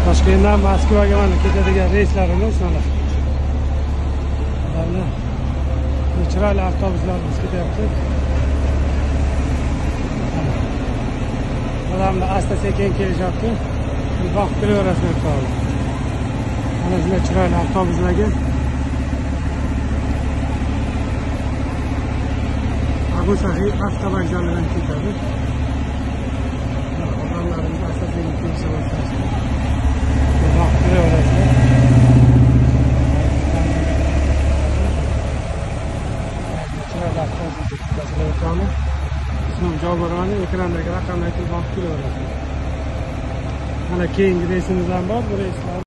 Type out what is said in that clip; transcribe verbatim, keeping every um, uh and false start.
Toshkentdan Moskvaga mana ketadigan reyslarimiz mana. Mana chiroyli avtobuslarimiz ketyapti. Odamlar asta-sekin kelishyapti. Vaqt qilaverasizlar to'g'ri. Mana shunday chiroyli avtobuslarga Abu Sahih avtovokzalidan ketadi. Odamlarimiz asta-sekin kelishga boshlashdi. Vaqt qilaverasizlar. Chiroyli avtobuslar ismim Javob ekrandagi raqamlarga vaqt qilaverasizlar. Mana keyingi reysimiz ham bor, bu reyslar